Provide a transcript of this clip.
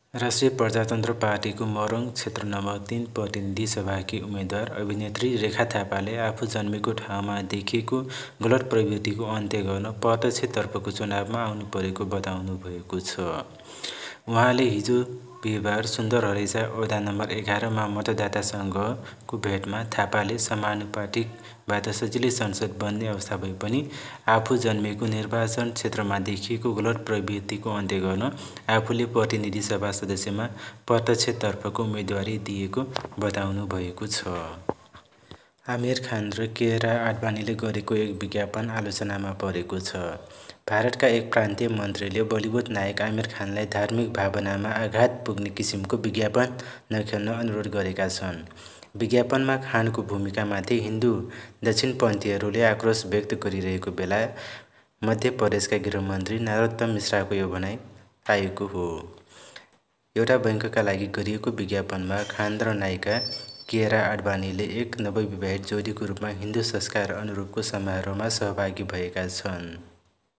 राष्ट्रिय प्रजातन्त्र पार्टीको मोरङ क्षेत्र नम्बर 3 प्रतिनिधि सभाकी उम्मेद्वार अभिनेत्री रेखा थापाले आफू जन्मेको ठाउँमा देखिएको गलत प्रवृत्तिको अन्त्य गर्न प्रत्यक्षतर्फको चुनावमा आउनु परेको बताउनु भएको छ। उहाँले हिजो बिहिबार सुन्दर हरेसा वडा नम्बर 11 मा मतदातासँगको भेटमा थापाले समानुपातिकबाट सजिलै संसद बन्ने अवस्था भए पनि आफू जन्मेको निर्वाचन क्षेत्रमा देखिएको गलत प्रवृत्तिको अन्त्य गर्न आफूले प्रतिनिधि सभा सदस्यमा प्रत्यक्षतर्फको उम्मेदवारी दिएको बताउनु भएको छ। आमिर खान र कियारा आडवाणीले गरेको एक विज्ञापन आलोचनामा परेको छ। भारतका एक प्रान्तीय मन्त्रीले बलिउड नायक आमिर खानलाई धार्मिक भावनामा आघात पुग्ने किसिमको विज्ञापन नखेल्न अनुरोध गरेका छन्। विज्ञापनमा खानको भूमिकामाथि हिन्दू दक्षिणपन्थीहरूले आक्रोश व्यक्त गरिरहेको बेला मध्य प्रदेशका गृहमन्त्री नरोत्तम मिश्राको यो भनाइ आएको हो। एउटा बैंकका लागि गरिएको विज्ञापनमा खान र नायिका कियारा आडवाणीले एक नवविवाहित जोडीको रूपमा हिन्दू संस्कार अनुरूपको समारोहमा सहभागी भएका छन्।